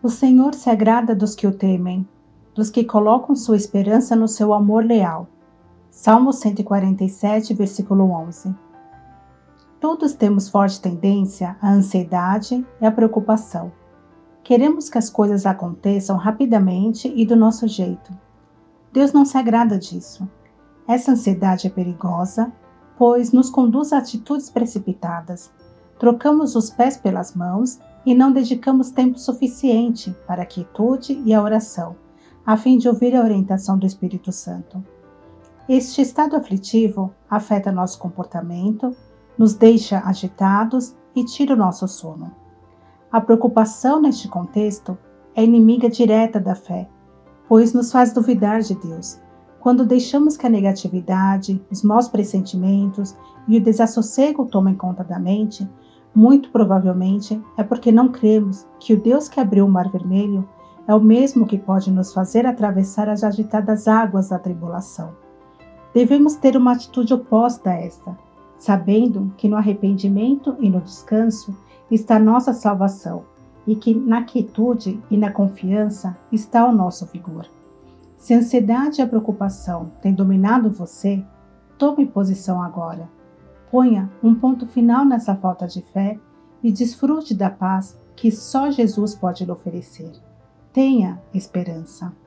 O Senhor se agrada dos que o temem, dos que colocam sua esperança no seu amor leal. Salmo 147, versículo 11. Todos temos forte tendência à ansiedade e à preocupação. Queremos que as coisas aconteçam rapidamente e do nosso jeito. Deus não se agrada disso. Essa ansiedade é perigosa, pois nos conduz a atitudes precipitadas. Trocamos os pés pelas mãos e não dedicamos tempo suficiente para a quietude e a oração, a fim de ouvir a orientação do Espírito Santo. Este estado aflitivo afeta nosso comportamento, nos deixa agitados e tira o nosso sono. A preocupação neste contexto é inimiga direta da fé, pois nos faz duvidar de Deus. Quando deixamos que a negatividade, os maus pressentimentos e o desassossego tomem conta da mente, muito provavelmente é porque não cremos que o Deus que abriu o Mar Vermelho é o mesmo que pode nos fazer atravessar as agitadas águas da tribulação. Devemos ter uma atitude oposta a esta, sabendo que no arrependimento e no descanso está a nossa salvação e que na quietude e na confiança está o nosso vigor. Se a ansiedade e a preocupação têm dominado você, tome posição agora. Ponha um ponto final nessa falta de fé e desfrute da paz que só Jesus pode lhe oferecer. Tenha esperança.